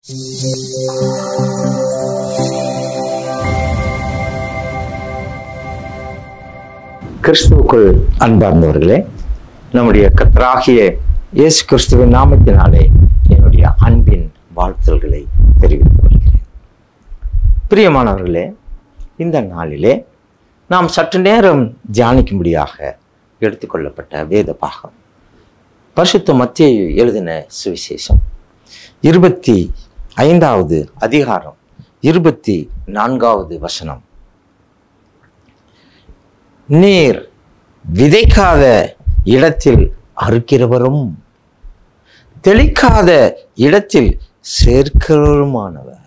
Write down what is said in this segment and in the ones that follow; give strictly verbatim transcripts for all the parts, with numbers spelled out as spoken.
கிறிஸ்துவுக்குள் அன்பார்ந்தவர்களே, நம்முடைய கர்த்தராகிய இயேசு கிறிஸ்துவின் நாமத்தினாலே என்னுடைய அன்பின் வாழ்த்துதல்களை தெரிவித்துக் கொள்கிறேன். பிரியமானவர்களே, இந்த நாளிலே நாம் சற்று நேரம் தியானிக்கும்படியாக எடுத்துக்கொள்ளப்பட்ட வேத பாகம் பரிசுத்த மத்தேயு எழுதின சுவிசேஷம் இருபத்தி ஐந்தாவது அதிகாரம் இருபத்தி நான்காவது வசனம். நீர் விதைக்காத இடத்தில் அறுக்கிறவரும் தெளிக்காத இடத்தில் சேர்க்கிறவருமானவர்.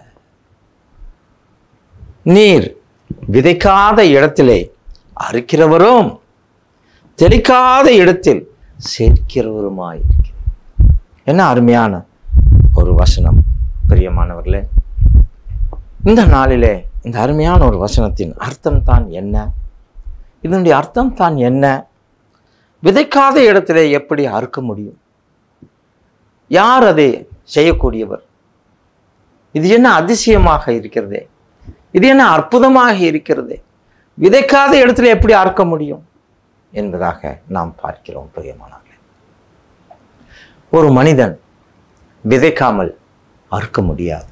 நீர் விதைக்காத இடத்திலே அறுக்கிறவரும் தெளிக்காத இடத்தில் சேர்க்கிறவருமாயிருக்கிறார். என்ன அருமையான ஒரு வசனம் பிரியமானவர்களே. இந்த நாளிலே இந்த அருமையான ஒரு வசனத்தின் அர்த்தம் தான் என்ன? இதனுடைய அர்த்தம் தான் என்ன? விதைக்காத இடத்திலே எப்படி அறுக்க முடியும்? யார் அதை செய்யக்கூடியவர்? இது என்ன அதிசயமாக இருக்கிறதே, இது என்ன அற்புதமாக இருக்கிறதே. விதைக்காத இடத்துல எப்படி அறுக்க முடியும் என்பதாக நாம் பார்க்கிறோம். பிரியமானவர்களே, ஒரு மனிதன் விதைக்காமல் அறுக்க முடியாது.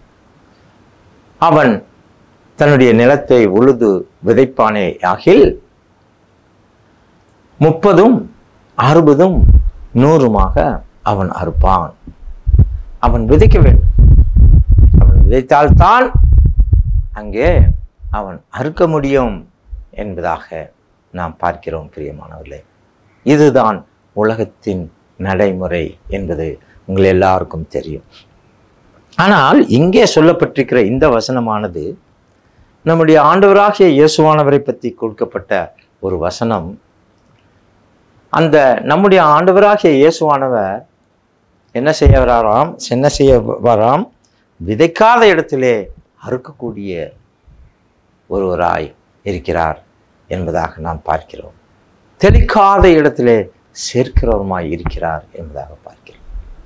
அவன் தன்னுடைய நிலத்தை உழுது விதைப்பானே ஆகில் முப்பதும் அறுபதும் நூறுமாக அவன் அறுப்பான். அவன் விதைக்க வேண்டும். அவன் விதைத்தால்தான் அங்கே அவன் அறுக்க முடியும் என்பதாக நாம் பார்க்கிறோம். பிரியமானவர்களே, இதுதான் உலகத்தின் நடைமுறை என்பது உங்கள் எல்லாருக்கும் தெரியும். ஆனால் இங்கே சொல்லப்பட்டிருக்கிற இந்த வசனமானது நம்முடைய ஆண்டவராகிய இயேசுவானவரை பற்றி கொடுக்கப்பட்ட ஒரு வசனம். அந்த நம்முடைய ஆண்டவராகிய இயேசுவானவர் என்ன செய்ய வராராம் என்ன செய்ய வராம் விதைக்காத இடத்திலே அறுக்கக்கூடிய ஒருவராய் இருக்கிறார் என்பதாக நாம் பார்க்கிறோம். தெளிக்காத இடத்திலே சேர்க்கிறவருமாய் இருக்கிறார் என்பதாக பார்க்கிறோம்.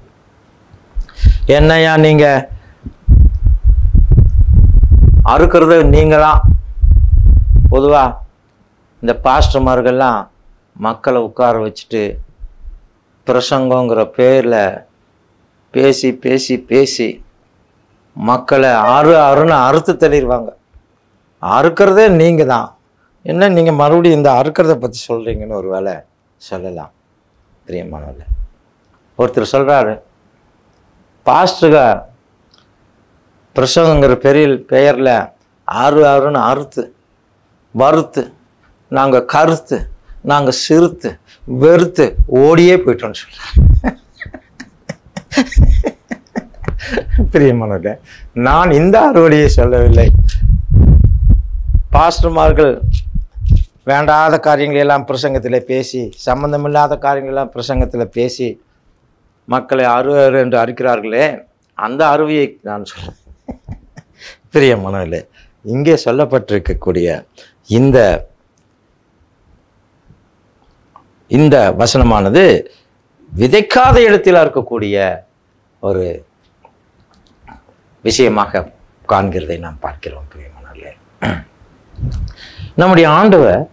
என்னையா நீங்க அறுக்கிறது நீங்களாம்? பொதுவா இந்த பாஸ்டர்மார்கள்லாம் மக்களை உட்கார வச்சுட்டு பிரசங்கங்கிற பேரில் பேசி பேசி பேசி மக்களை அறு அறுன்னு அறுத்து தள்ளிடுவாங்க. அறுக்கிறதே நீங்கள் தான். என்ன நீங்கள் மறுபடியும் இந்த அறுக்கிறத பற்றி சொல்கிறீங்கன்னு ஒரு வேலை சொல்லலாம். பிரியமானவர்களே, ஒருத்தர் சொல்கிறாரு, பாஸ்டருக பிரசங்கங்கிற பெரிய பெயரில் ஆறு ஆறுன்னு அறுத்து வறுத்து நாங்கள் கருத்து நாங்கள் சிறுத்து வெறுத்து ஓடியே போயிட்டோம்னு சொல்கிறார். பிரியமானவர்களே, நான் இந்த அறுவடையை சொல்லவில்லை. பாஸ்டர்மார்கள் வேண்டாத காரியங்களெல்லாம் பிரசங்கத்தில் பேசி, சம்பந்தமில்லாத காரியங்களெல்லாம் பிரசங்கத்தில் பேசி மக்களை அரு அரு என்று அறுக்கிறார்களே, அந்த அறுவையை நான் சொல்கிறேன். பிரியமானவர்களே, இங்கே சொல்லப்பட்டிருக்கக்கூடிய இந்த இந்த வசனமானது விதைக்காத இடத்தில் இருக்கக்கூடிய ஒரு விஷயமாக காண்கிறதை நாம் பார்க்கிறோம். பிரியமானவர்களே, நம்முடைய ஆண்டவர்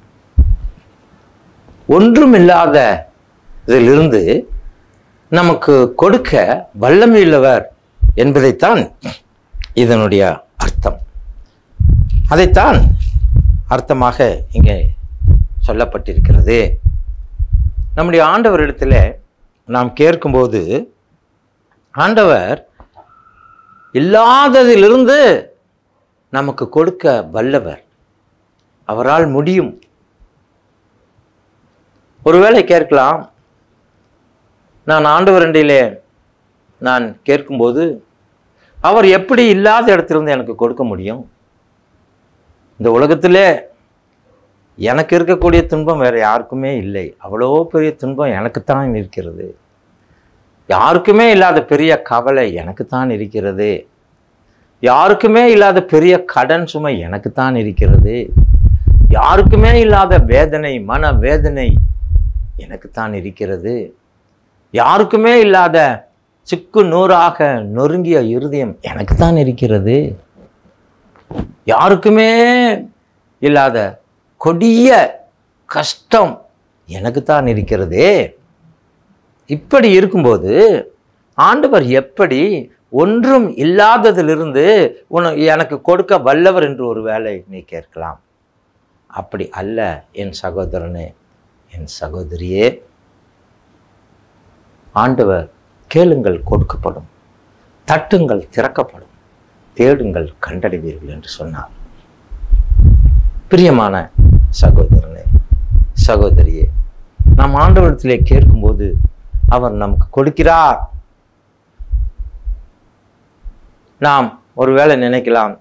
ஒன்றுமில்லாத இதிலிருந்து நமக்கு கொடுக்க வல்லமையுள்ளவர் என்பதைத்தான் இதனுடைய அர்த்தம். அதைத்தான் அர்த்தமாக இங்கே சொல்லப்பட்டிருக்கிறது. நம்முடைய ஆண்டவரிடத்தில் நாம் கேட்கும்போது ஆண்டவர் இல்லாததிலிருந்து நமக்கு கொடுக்க வல்லவர். அவரால் முடியும். ஒருவேளை கேட்கலாம், நான் ஆண்டவரண்டிலே நான் கேட்கும்போது அவர் எப்படி இல்லாத இடத்திலிருந்து எனக்கு கொடுக்க முடியும்? இந்த உலகத்திலே எனக்கு இருக்கக்கூடிய துன்பம் வேற யாருக்குமே இல்லை. அவ்வளோ பெரிய துன்பம் எனக்குத்தான் இருக்கிறது. யாருக்குமே இல்லாத பெரிய கவலை எனக்குத்தான் இருக்கிறது. யாருக்குமே இல்லாத பெரிய கடன் சுமை எனக்குத்தான் இருக்கிறது. யாருக்குமே இல்லாத வேதனை, மன வேதனை எனக்குத்தான் இருக்கிறது. யாருக்குமே இல்லாத சுக்கு நூறாக நொறுங்கிய இருதயம் எனக்கு தான் இருக்கிறது. யாருக்குமே இல்லாத கொடிய கஷ்டம் எனக்கு தான் இருக்கிறதே. இப்படி இருக்கும்போது ஆண்டவர் எப்படி ஒன்றும் இல்லாததிலிருந்து உன எனக்கு கொடுக்க வல்லவர் என்று ஒரு வேளை நீ கேட்கலாம். அப்படி அல்ல என் சகோதரனே, என் சகோதரியே. ஆண்டவர் கேளுங்கள் கொடுக்கப்படும், தட்டுங்கள் திறக்கப்படும், தேடுங்கள் கண்டடைவீர்கள் என்று சொன்னார். பிரியமான சகோதரனே, சகோதரியே, நாம் ஆண்டவரிடத்திலே கேட்கும்போது அவர் நமக்கு கொடுக்கிறார். நாம் ஒருவேளை நினைக்கலாம்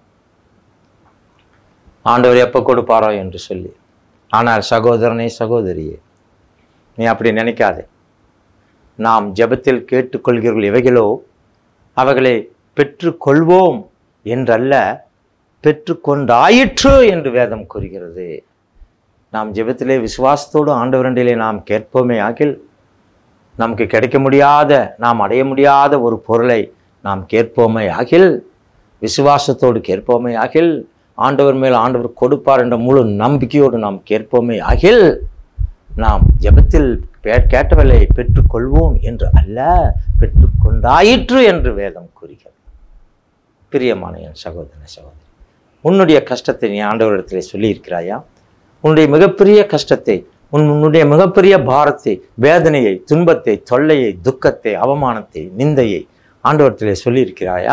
ஆண்டவர் எப்போ கொடுப்பாரோ என்று சொல்லி. ஆனால் சகோதரனே, சகோதரியே, நீ அப்படி நினைக்காதே. நாம் ஜெபத்தில் கேட்டுக்கொள்கிறவர்கள் எவைகளோ அவைகளை பெற்றுக்கொள்வோம் என்றல்ல, பெற்றுக்கொண்டாயிற்று என்று வேதம் கூறுகிறது. நாம் ஜெபத்திலே விசுவாசத்தோடு ஆண்டவரண்டிலே நாம் கேட்போமே ஆகில், நமக்கு கிடைக்க முடியாத, நாம் அடைய முடியாத ஒரு பொருளை நாம் கேட்போமே ஆகில், விசுவாசத்தோடு கேட்போமே ஆகில், ஆண்டவர் மேல் ஆண்டவர் கொடுப்பார் என்ற முழு நம்பிக்கையோடு நாம் கேட்போமே ஆகில், நாம் ஜெபத்தில் கேட்டவளை பெற்றுக்கொள்வோம் என்று அல்ல, பெற்றுக்கொண்டாயிற்று என்று வேதம் கூறுகிறது. பிரியமான என் சகோதர சகோதரி, உன்னுடைய கஷ்டத்தை நீ ஆண்டவரிடத்திலே சொல்லியிருக்கிறாயா? உன்னுடைய மிகப்பெரிய கஷ்டத்தை, உன் உன்னுடைய மிகப்பெரிய பாரத்தை, வேதனையை, துன்பத்தை, தொல்லையை, துக்கத்தை, அவமானத்தை, நிந்தையை ஆண்டவரிடத்திலே சொல்லியிருக்கிறாயா?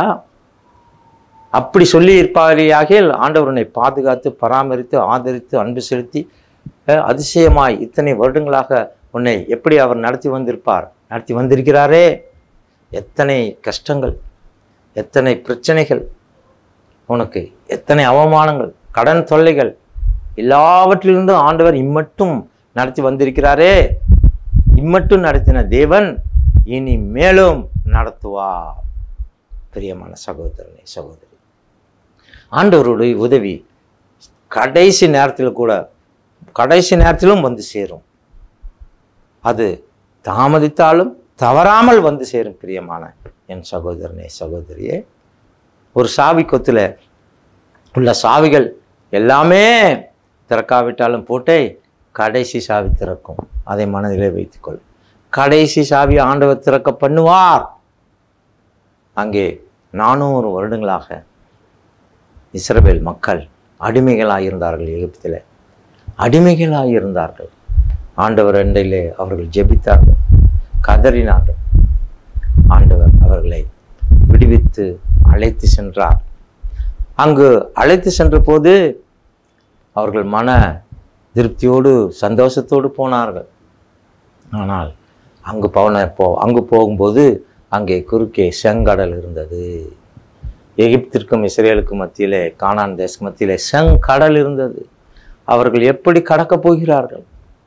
அப்படி சொல்லி இருப்பாரியாகில் ஆண்டவர் உன்னை பாதுகாத்து பராமரித்து ஆதரித்து அன்பு செலுத்தி அதிசயமாய் இத்தனை வருடங்களாக உன்னை எப்படி அவர் நடத்தி வந்திருப்பார், நடத்தி வந்திருக்கிறாரே. எத்தனை கஷ்டங்கள், எத்தனை பிரச்சனைகள், உனக்கு எத்தனை அவமானங்கள், கடன் தொல்லைகள், எல்லாவற்றிலிருந்தும் ஆண்டவர் இம்மட்டும் நடத்தி வந்திருக்கிறாரே. இம்மட்டும் நடத்தின தேவன் இனி மேலும் நடத்துவார். பிரியமான சகோதரனே, சகோதரி, ஆண்டவருடைய உதவி கடைசி நேரத்தில் கூட, கடைசி நேரத்திலும் வந்து சேரும். அது தாமதித்தாலும் தவறாமல் வந்து சேரும். பிரியமான என் சகோதரனே, சகோதரியே, ஒரு சாவி கொத்துல உள்ள சாவிகள் எல்லாமே திறக்காவிட்டாலும் போட்டே கடைசி சாவி திறக்கும். அதை மனதிலே வைத்துக்கொள். கடைசி சாவி ஆண்டவர் திறக்க பண்ணுவார். அங்கே நானூறு வருடங்களாக இஸ்ரவேல் மக்கள் அடிமைகளாக இருந்தார்கள். எகிப்தில் அடிமைகளாக இருந்தார்கள். ஆண்டவர் அண்டையிலே அவர்கள் ஜெபித்தார்கள், கதறினார்கள். ஆண்டவர் அவர்களை விடுவித்து அழைத்து சென்றார். அங்கு அழைத்து சென்ற போது அவர்கள் மன திருப்தியோடு சந்தோஷத்தோடு போனார்கள். ஆனால் அங்கு போன போ அங்கு போகும்போது அங்கே குறுக்கே செங்கடல் இருந்தது. எகிப்திற்கும் இஸ்ரேலுக்கும் மத்தியிலே, கானான் தேச மத்தியிலே செங்கடல் இருந்தது. அவர்கள் எப்படி கடக்கப் போகிறார்கள்?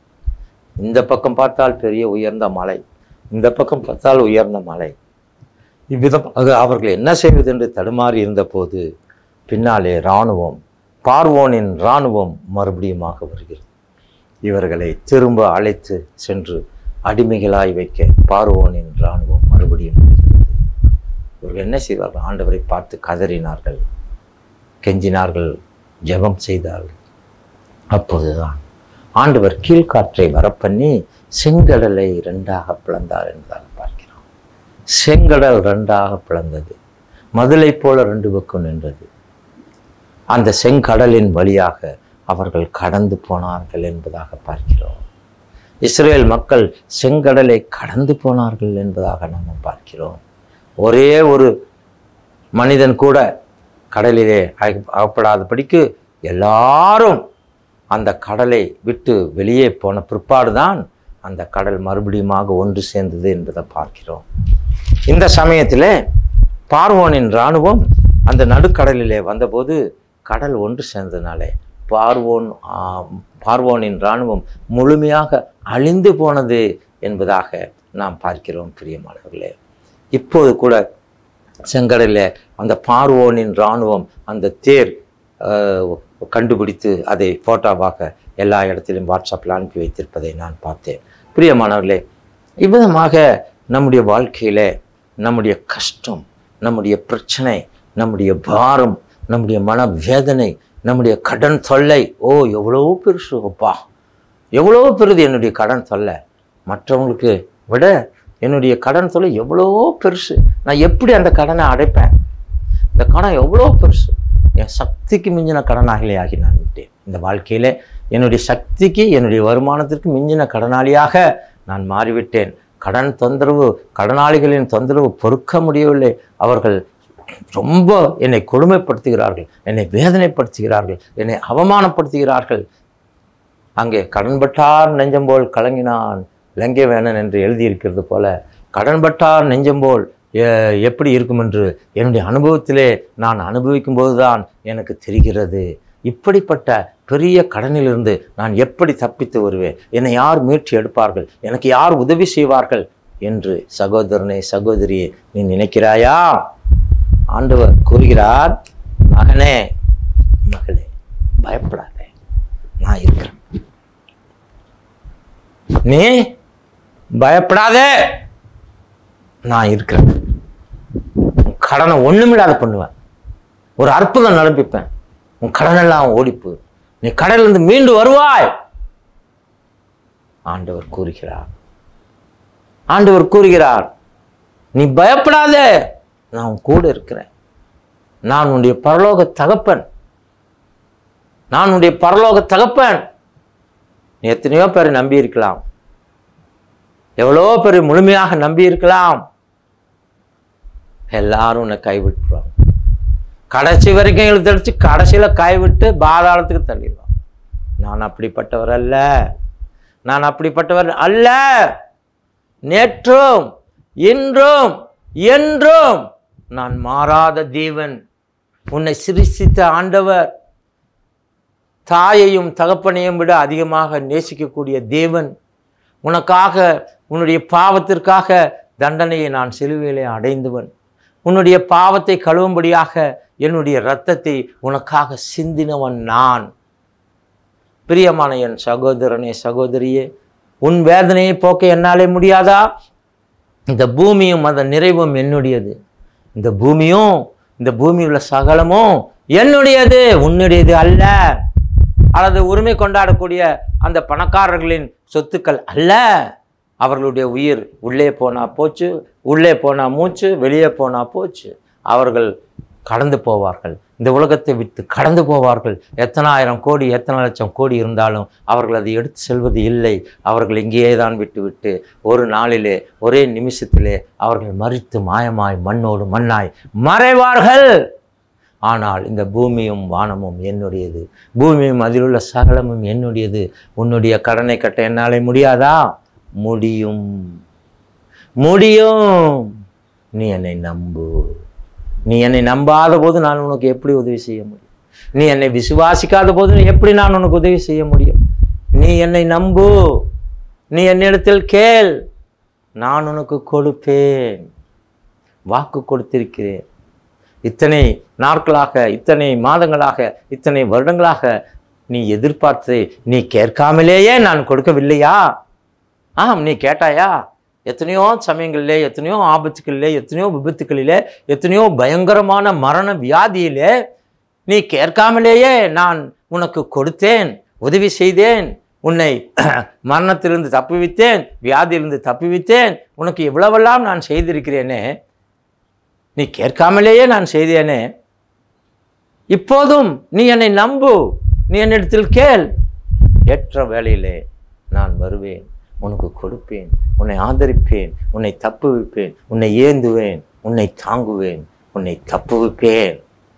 இந்த பக்கம் பார்த்தால் பெரிய உயர்ந்த மலை, இந்த பக்கம் பார்த்தால் உயர்ந்த மலை. இவ்விதமாக அவர்கள் என்ன செய்வது என்று தடுமாறி இருந்த போது பின்னாலே இராணுவம், பார்வோனின் இராணுவம் மறுபடியுமாக வருகிறது. இவர்களை திரும்ப அழைத்து சென்று அடிமைகளாய் வைக்க பார்வோனின் இராணுவம் மறுபடியும் வருகிறது. இவர்கள் என்ன செய்வார்கள்? ஆண்டவரை பார்த்து கதறினார்கள், கெஞ்சினார்கள், ஜெபம் செய்தார்கள். அப்போதுதான் ஆண்டவர் கீழ்காற்றை வரப்பண்ணி செங்கடலை இரண்டாக பிளந்தார் என்பதாக பார்க்கிறோம். செங்கடல் இரண்டாக பிளந்தது, மதுளை போல ரெண்டு பக்கம் நின்றது. அந்த செங்கடலின் வழியாக அவர்கள் கடந்து போனார்கள் என்பதாக பார்க்கிறோம். இஸ்ரேல் மக்கள் செங்கடலை கடந்து போனார்கள் என்பதாக நாம் பார்க்கிறோம். ஒரே ஒரு மனிதன் கூட கடலிலே அகப்படாதபடிக்கு எல்லாரும் அந்த கடலை விட்டு வெளியே போன பிற்பாடுதான் அந்த கடல் மறுபடியுமாக ஒன்று சேர்ந்தது என்பதை பார்க்கிறோம். இந்த சமயத்திலே பார்வோனின் இராணுவம் அந்த நடுக்கடலிலே வந்தபோது கடல் ஒன்று சேர்ந்ததுனாலே பார்வோன் பார்வோனின் இராணுவம் முழுமையாக அழிந்து போனது என்பதாக நாம் பார்க்கிறோம். பிரியமானவர்களே, இப்போது கூட செங்கடலில் அந்த பார்வோனின் இராணுவம் அந்த தேர் கண்டுபிடித்து அதை போட்டோவாக எல்லா இடத்திலும் வாட்ஸ்அப்பில் அனுப்பி வைத்திருப்பதை நான் பார்த்தேன். பிரியமானவர்களே, இவ்விதமாக நம்முடைய வாழ்க்கையில் நம்முடைய கஷ்டம், நம்முடைய பிரச்சனை, நம்முடைய பாரம், நம்முடைய மன வேதனை, நம்முடைய கடன் தொல்லை, ஓ எவ்வளோ பெருசு அப்பா, எவ்வளோ பெருது என்னுடைய கடன் தொல்லை. மற்றவங்களுக்கு விட என்னுடைய கடன் தொல்லை எவ்வளோ பெருசு. நான் எப்படி அந்த கடனை அடைப்பேன்? இந்த கடன் எவ்வளோ பெருசு. என் சக்திக்கு மிஞ்சின கடனாளியே ஆகி நான் விட்டேன். இந்த வாழ்க்கையில் என்னுடைய சக்திக்கு, என்னுடைய வருமானத்திற்கு மிஞ்சின கடனாளியாக நான் மாறிவிட்டேன். கடன் தொந்தரவு, கடனாளிகளின் தொந்தரவு பொறுக்க முடியவில்லை. அவர்கள் ரொம்ப என்னை கொடுமைப்படுத்துகிறார்கள், என்னை வேதனைப்படுத்துகிறார்கள், என்னை அவமானப்படுத்துகிறார்கள். அங்கே கடன்பட்டார் நெஞ்சம்போல் கலங்கினான் இலங்கை வேணன் என்று எழுதியிருக்கிறது போல, கடன்பட்டார் நெஞ்சம்போல் எப்படி இருக்கும் என்று என்னுடைய அனுபவத்திலே நான் அனுபவிக்கும் போதுதான் எனக்கு தெரிகிறது. இப்படிப்பட்ட பெரிய கடனிலிருந்து நான் எப்படி தப்பித்து வருவேன்? என்னை யார் மீட்சி எடுப்பார்கள்? எனக்கு யார் உதவி செய்வார்கள் என்று சகோதரனே, சகோதரியே, நீ நினைக்கிறாயா? ஆண்டவர் கூறுகிறார், மகனே, மகளே, பயப்படாதே, நான் இருக்கிறேன். நீ பயப்படாதே, நான் இருக்கிறேன். கடனை ஒண்ணுமில்லாத பண்ணுவேன், ஒரு அற்புதம் நடப்பிப்பேன், உன் கடனெல்லாம் ஓடிப்பு, நீ கடலிலிருந்து மீண்டு வருவாய். ஆண்டவர் கூறுகிறார், ஆண்டவர் கூறுகிறார், நீ பயப்படாதே, நான் உன் கூட இருக்கிறேன். நான் உன்னுடைய பரலோக தகப்பன், நான் உன்னுடைய பரலோக தகப்பன். நீ எத்தனையோ பேரை நம்பி இருக்கலாம், எவ்வளோ பேரை முழுமையாக நம்பி இருக்கலாம். எல்லாரும் உன்னை கைவிட்டுருவாங்க. கடைசி வரைக்கும் இழுத்தடிச்சு கடைசியில கைவிட்டு பாதாளத்துக்கு தள்ளிடுவான். நான் அப்படிப்பட்டவர் அல்ல, நான் அப்படிப்பட்டவர் அல்ல. நேற்றும் இன்றும் என்றும் நான் மாறாத தேவன். உன்னை சிருஷ்டித்த ஆண்டவர், தாயையும் தகப்பனையும் விட அதிகமாக நேசிக்கக்கூடிய தேவன். உனக்காக, உன்னுடைய பாவத்திற்காக தண்டனையை நான் சிலுவையிலே அடைந்தவன். உன்னுடைய பாவத்தை கழுவும்படியாக என்னுடைய இரத்தத்தை உனக்காக சிந்தினவன் நான். பிரியமான என் சகோதரனே, சகோதரியே, உன் வேதனையை போக்க என்னாலே முடியாதா? இந்த பூமியும் அதன் நிறைவும் என்னுடையது. இந்த பூமியும் இந்த பூமியில் உள்ள சகலமும் என்னுடையது, உன்னுடையது அல்ல. அல்லது உரிமை கொண்டாடக்கூடிய அந்த பணக்காரர்களின் சொத்துக்கள் அல்ல. அவர்களுடைய உயிர் உள்ளே போனா போச்சு, உள்ளே போனா மூச்சு, வெளியே போனா போச்சு. அவர்கள் கடந்து போவார்கள், இந்த உலகத்தை விட்டு கடந்து போவார்கள். எத்தனை ஆயிரம் கோடி, எத்தனை லட்சம் கோடி இருந்தாலும் அவர்கள் அதை எடுத்து செல்வது இல்லை. அவர்கள் இங்கேயே தான் விட்டு விட்டு ஒரு நாளிலே, ஒரே நிமிஷத்திலே அவர்கள் மரித்து மாயமாய் மண்ணோடு மண்ணாய் மறைவார்கள். ஆனால் இந்த பூமியும் வானமும் என்னுடையது, பூமியும் அதிலுள்ள சகலமும் என்னுடையது. உன்னுடைய கடனை கட்ட என்னாலே முடியாதா? முடியும், முடியும். நீ என்னை நம்பு. நீ என்னை நம்பாத போது நான் உனக்கு எப்படி உதவி செய்ய முடியும்? நீ என்னை விசுவாசிக்காத போது எப்படி நான் உனக்கு உதவி செய்ய முடியும்? நீ என்னை நம்பு, நீ என்னிடத்தில் கேள், நான் உனக்கு கொடுப்பேன். வாக்கு கொடுத்திருக்கிறேன். இத்தனை நாட்களாக, இத்தனை மாதங்களாக, இத்தனை வருடங்களாக நீ எதிர்பார்த்ததை நீ கேட்காமலேயே நான் கொடுக்கவில்லையா? ஆம், நீ கேட்டாயா? எத்தனையோ சமயங்களிலே, எத்தனையோ ஆபத்துக்களிலே, எத்தனையோ விபத்துக்களிலே, எத்தனையோ பயங்கரமான மரண வியாதியிலே நீ கேட்காமலேயே நான் உனக்கு கொடுத்தேன், உதவி செய்தேன், உன்னை மரணத்திலிருந்து தப்புவித்தேன், வியாதியிலிருந்து தப்புவித்தேன். உனக்கு இவ்வளவெல்லாம் நான் செய்திருக்கிறேனே, நீ கேட்காமலேயே நான் செய்தேனே. இப்போதும் நீ என்னை நம்பு, நீ என்னிடத்தில் கேள். ஏற்ற வேளையிலே நான் வருவேன், உனக்கு கொடுப்பேன், உன்னை ஆதரிப்பேன், உன்னை தப்புவிப்பேன், உன்னை ஏந்துவேன், உன்னை தாங்குவேன், உன்னை தப்புவிப்பேன்.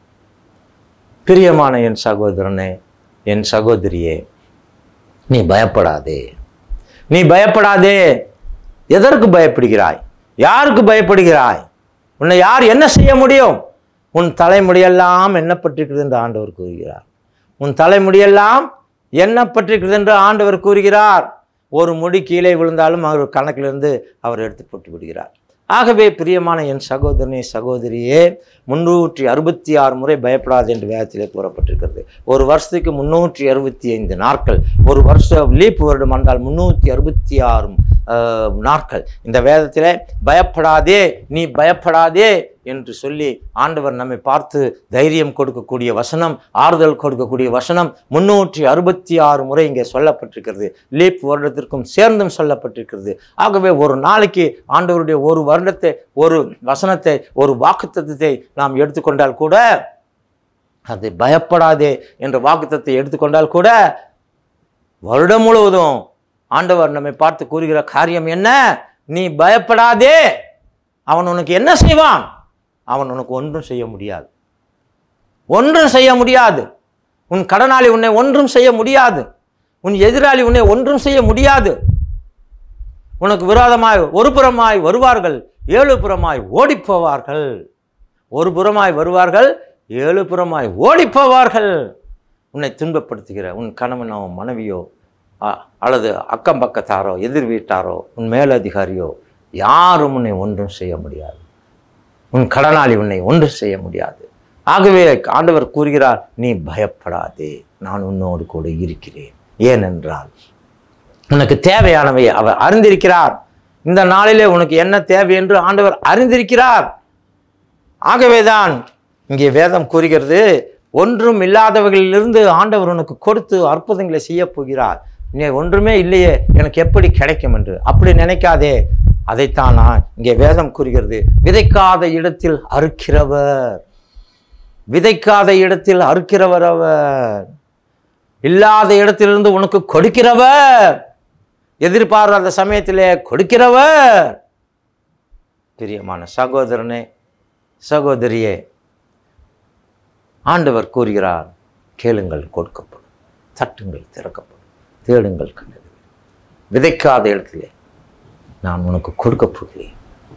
பிரியமான என் சகோதரனே, என் சகோதரியே, நீ பயப்படாதே, நீ பயப்படாதே. எதற்கு பயப்படுகிறாய்? யாருக்கு பயப்படுகிறாய்? உன்னை யார் என்ன செய்ய முடியும்? உன் தலைமுடியெல்லாம் எண்ணப்பட்டிருக்கிறது என்று ஆண்டவர் கூறுகிறார். உன் தலைமுடியெல்லாம் எண்ணப்பட்டிருக்கிறது என்று ஆண்டவர் கூறுகிறார். ஒரு முடி கீழே விழுந்தாலும் அவர் கணக்கிலிருந்து அவர் எடுத்து போட்டு விடுகிறார். ஆகவே பிரியமான என் சகோதரனே, சகோதரியே, முன்னூற்றி அறுபத்தி ஆறு முறை பயப்படாது என்று வேதத்திலே கூறப்பட்டிருக்கிறது. ஒரு வருஷத்துக்கு முன்னூற்றி அறுபத்தி ஐந்து நாட்கள், ஒரு வருஷம் லீப் வருடம் வந்தால் முன்னூற்றி அறுபத்தி ஆறு நாட்கள். இந்த வேதத்திலே பயப்படாதே, நீ பயப்படாதே என்று சொல்லி ஆண்டவர் நம்மை பார்த்து தைரியம் கொடுக்கக்கூடிய வசனம், ஆறுதல் கொடுக்கக்கூடிய வசனம் முன்னூற்றி அறுபத்தி ஆறு முறை இங்கே சொல்லப்பட்டிருக்கிறது. லீப் வருடத்திற்கும் சேர்ந்தும் சொல்லப்பட்டிருக்கிறது. ஆகவே ஒரு நாளைக்கு ஆண்டவருடைய ஒரு வருடத்தை, ஒரு வசனத்தை, ஒரு வாக்குத்தத்தத்தை நாம் எடுத்துக்கொண்டால் கூட, அது பயப்படாதே என்ற வாக்குத்தத்தை எடுத்துக்கொண்டால் கூட, வருடம் முழுவதும் ஆண்டவர் நம்மை பார்த்து கூறுகிற காரியம் என்ன? நீ பயப்படாதே. அவன் உனக்கு என்ன செய்வான்? அவன் உனக்கு ஒன்றும் செய்ய முடியாது. ஒன்றும் செய்ய முடியாது. உன் கடனாளி உன்னை ஒன்றும் செய்ய முடியாது. உன் எதிராளி உன்னை ஒன்றும் செய்ய முடியாது. உனக்கு விரோதமாய் ஒரு புறமாய் வருவார்கள், ஏழு புறமாய் ஓடிப்போவார்கள். ஒரு புறமாய் வருவார்கள், ஏழு புறமாய் ஓடிப்போவார்கள். உன்னை துன்பப்படுத்துகிற உன் கணவனோ மனைவியோ அல்லது அக்கம் பக்கத்தாரோ எதிர் வீட்டாரோ உன் மேலதிகாரியோ யாரும் உன்னை ஒன்றும் செய்ய முடியாது. உன் கடனாளி உன்னை ஒன்றும் செய்ய முடியாது. ஆகவே ஆண்டவர் கூறுகிறார், நீ பயப்படாதே, நான் உன்னோடு கூட இருக்கிறேன். ஏனென்றால் உனக்கு தேவையானவை அவர் அறிந்திருக்கிறார். இந்த நாளிலே உனக்கு என்ன தேவை என்று ஆண்டவர் அறிந்திருக்கிறார். ஆகவேதான் இங்கே வேதம் கூறுகிறது, ஒன்றும் இல்லாதவர்களிலிருந்து ஆண்டவர் உனக்கு கொடுத்து அற்புதங்களை செய்ய போகிறார். நீ ஒன்றுமே இல்லையே, எனக்கு எப்படி கிடைக்கும் என்று அப்படி நினைக்காதே. அதைத்தான் நான் இங்கே வேதம் கூறுகிறது, விதைக்காத இடத்தில் அறுக்கிறவர், விதைக்காத இடத்தில் அறுக்கிறவர் அவர், இல்லாத இடத்திலிருந்து உனக்கு கொடுக்கிறவர், எதிர்பாராத சமயத்திலே கொடுக்கிறவர். பிரியமான சகோதரனே சகோதரியே, ஆண்டவர் கூறுகிறார், கேளுங்கள் கொடுக்கப்படும், தட்டுங்கள் திறக்கப்படும், தேடுங்கள் கண்டது. விதைக்காத இடத்திலே நான் உனக்கு கொடுக்க போகிறேன்.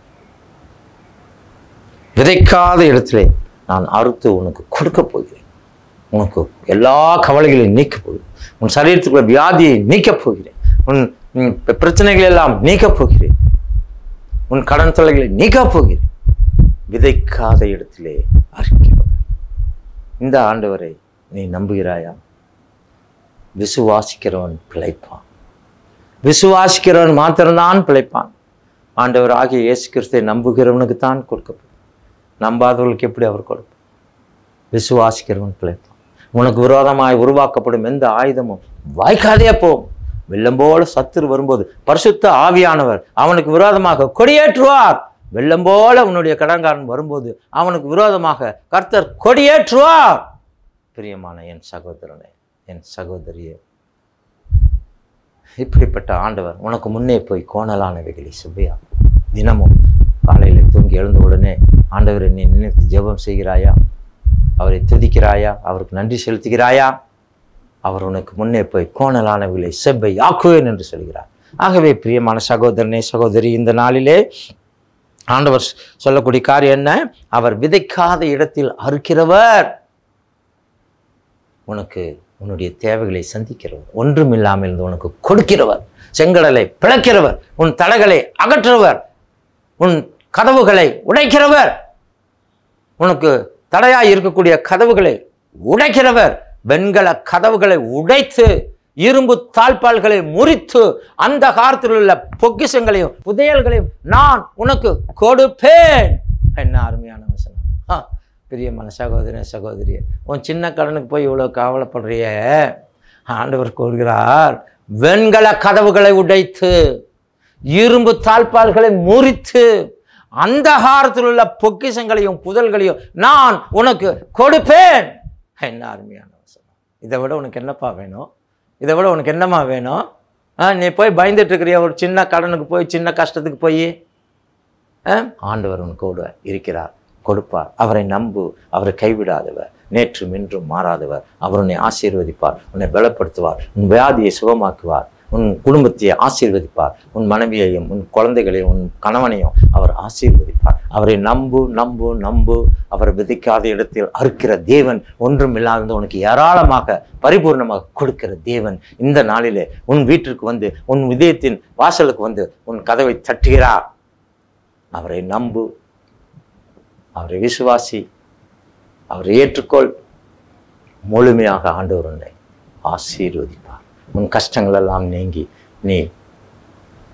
விதைக்காத இடத்திலே நான் அறுத்து உனக்கு கொடுக்க போகிறேன். உனக்கு எல்லா கவலைகளையும் நீக்கப் போகிறேன். உன் சரீரத்துக்குள்ள வியாதியை நீக்கப் போகிறேன். உன் பிரச்சனைகள் எல்லாம் நீக்கப் போகிறேன். உன் கடன் தொல்லைகளை நீக்கப் போகிறேன். விதைக்காத இடத்திலே அறுக்கிறவர் இந்த ஆண்டவரை நீ நம்புகிறாயா? விசுவாசிக்கிறவன் பிழைப்பான். விசுவாசிக்கிறவன் மாத்திரம்தான் பிழைப்பான். ஆண்டவர் ஆகிய இயேசு கிறிஸ்துவை நம்புகிறவனுக்கு தான் கொடுக்கப்படும். நம்பாதவர்களுக்கு எப்படி அவர் கொடுப்பார்? விசுவாசிக்கிறவன் பிழைப்பான். உனக்கு விரோதமாய் உருவாக்கப்படும் எந்த ஆயுதமும் வாய்க்காதே போகும். வெள்ளம் போல சத்துரு வரும்போது பரிசுத்த ஆவியானவர் அவனுக்கு விரோதமாக கொடியேற்றுவார். வெள்ளம் போல உன்னுடைய கடன்காரன் வரும்போது அவனுக்கு விரோதமாக கர்த்தர் கொடியேற்றுவார். பிரியமான என் சகோதரனே, என் சகோதரியே, இப்படிப்பட்ட ஆண்டவர் உனக்கு முன்னே போய் கோணலானவைகளை சுவையா. தினமும் காலையில் தூங்கி எழுந்த உடனே ஆண்டவரை நீ நினைத்து ஜெபம் செய்கிறாயா? அவரை துதிக்கிறாயா? அவருக்கு நன்றி செலுத்துகிறாயா? அவர் உனக்கு முன்னே போய் கோணலானவைகளை செவ்வை ஆக்குவேன் என்று சொல்கிறார். ஆகவே பிரியமான சகோதரனே சகோதரி, இந்த நாளிலே ஆண்டவர் சொல்லக்கூடிய காரியம் என்ன? அவர் விதைக்காத இடத்தில் அறுக்கிறவர். உனக்கு உன்னுடைய தேவைகளை சந்திக்கிறவர், ஒன்றும் இல்லாமல் இருந்து உனக்கு கொடுக்கிறவர், செங்கடலை பிளக்கிறவர், உன் தடைகளை அகற்றுவர், உன் கதவுகளை உடைக்கிறவர், உனக்கு தடையாய் இருக்கக்கூடிய கதவுகளை உடைக்கிறவர், வெண்கல கதவுகளை உடைத்து இரும்பு தாழ்பால்களை முறித்து அந்த காலத்தில் உள்ள பொக்கிஷங்களையும் புதையல்களையும் நான் உனக்கு கொடுப்பேன். என்ன அருமையான வசனம்! பிரியமான சகோதரன் சகோதரிய, உன் சின்ன கடனுக்கு போய் இவ்வளோ கவலைப்படுறிய, ஆண்டவர் கூறுகிறார், வெண்கல கதவுகளை உடைத்து இரும்பு தாழ்பால்களை முறித்து அந்த காலத்தில் உள்ள பொக்கிஷங்களையும் புதல்களையும் நான் உனக்கு கொடுப்பேன். என்ன அருமையான வசனம்! இதை விட உனக்கு என்னப்பா வேணும்? இதை விட உனக்கு என்னம்மா வேணும்? நீ போய் பயந்துட்டு இருக்கிறிய ஒரு சின்ன கடனுக்கு போய், சின்ன கஷ்டத்துக்கு போய். ஆண்டவர் உனக்கு கூட இருக்கிறார், கொடுப்பார். அவரை நம்பு, அவரை கைவிடாதவர், நேற்றும் இன்றும் மாறாதவர். அவர் உன்னை ஆசீர்வதிப்பார், உன்னை பலப்படுத்துவார், உன் வியாதியை சுகமாக்குவார், உன் குடும்பத்தை ஆசீர்வதிப்பார், உன் மனைவியையும் உன் குழந்தைகளையும் உன் கணவனையும் அவர் ஆசீர்வதிப்பார். அவரை நம்பு நம்பு நம்பு. அவர் விதைக்காத இடத்தில் அறுக்கிற தேவன், ஒன்றும் இல்லாத உனக்கு ஏராளமாக பரிபூர்ணமாக கொடுக்கிற தேவன் இந்த நாளிலே உன் வீட்டிற்கு வந்து உன் இதயத்தின் வாசலுக்கு வந்து உன் கதவை தட்டுகிறார். அவரை நம்பு, அவரை விசுவாசி, அவரை ஏற்றுக்கொள். முழுமையாக ஆண்டவர் உன்னை ஆசீர்வதிப்பார். உன் கஷ்டங்கள் எல்லாம் நீங்கி நீ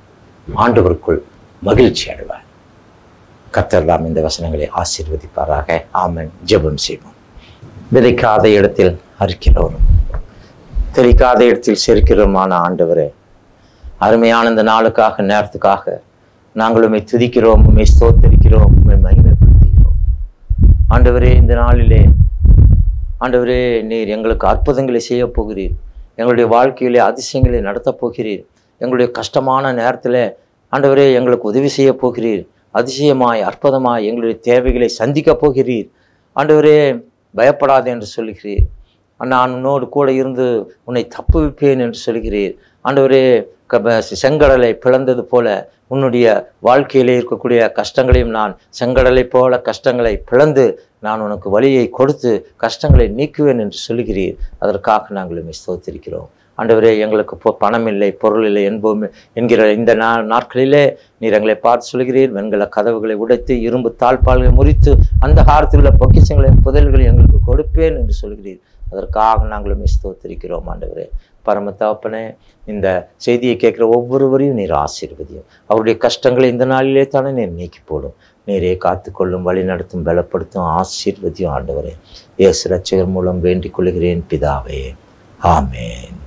ஆண்டவருக்குள் மகிழ்ச்சி அடைவார். கர்த்தர் தாம் இந்த வசனங்களை ஆசீர்வதிப்பாராக. ஆமென். ஜெபம் செய்வோம். விதைக்காத இடத்தில் அறுக்கிறோரும் தெளிக்காத இடத்தில் சேர்க்கிறோமான ஆண்டவரே, அருமையான இந்த நாளுக்காக நேரத்துக்காக நாங்கள் உம்மை துதிக்கிறோம், உம்மை ஸ்தோத்திரிக்கிறோம், உம்மை மகிமைப்படுத்துகிறோம். ஆண்டவரே, இந்த நாளிலே ஆண்டவரே, நீர் எங்களுக்கு அற்புதங்களை செய்ய போகிறீர். எங்களுடைய வாழ்க்கையிலே அதிசயங்களை நடத்தப் போகிறீர். எங்களுடைய கஷ்டமான நேரத்தில் ஆண்டவரே எங்களுக்கு உதவி செய்ய போகிறீர். அதிசயமாய் அற்புதமாய் எங்களுடைய தேவைகளை சந்திக்கப் போகிறீர். ஆண்டவரே, பயப்படாது என்று சொல்லுகிறீர். நான் உன்னோடு கூட இருந்து உன்னை தப்புவிப்பேன் என்று சொல்கிறீர். ஆண்டவரே, செங்கடலை பிளந்தது போல உன்னுடைய வாழ்க்கையிலே இருக்கக்கூடிய கஷ்டங்களையும் நான் செங்கடலை போல கஷ்டங்களை பிளந்து நான் உனக்கு வழியை கொடுத்து கஷ்டங்களை நீக்குவேன் என்று சொல்கிறீர். அதற்காக நாங்கள் உம்மை ஸ்தோத்திரிக்கிறோம். ஆண்டவரே, எங்களுக்கு இப்போ பணம் இல்லை, பொருள் இல்லை என்போம் என்கிற இந்த நா நாட்களிலே நீர் எங்களை பார்த்து சொல்கிறீர். வெண்கல கதவுகளை உடைத்து இரும்பு தாழ்பால்களை முறித்து அந்த காலத்தில் உள்ள பொக்கிஷங்களையும் புதல்களை எங்களுக்கு கொடுப்பேன் என்று சொல்கிறீர். அதற்காக நாங்கள் உம்மை ஸ்தோத்திரிக்கிறோம். ஆண்டவரே, பரம தகப்பனே, இந்த செய்தியை கேட்குற ஒவ்வொருவரையும் நீர் ஆசீர்வதியும். அவருடைய கஷ்டங்களை இந்த நாளிலே தானே நீர் நீக்கி போடும். நீரே காத்துக்கொள்ளும், வழி நடத்தும், பலப்படுத்தும், ஆசீர்வதியும். ஆண்டவரே, இயேசு ரட்சகர் மூலம் வேண்டிக் கொள்கிறேன் பிதாவே. ஆமென்.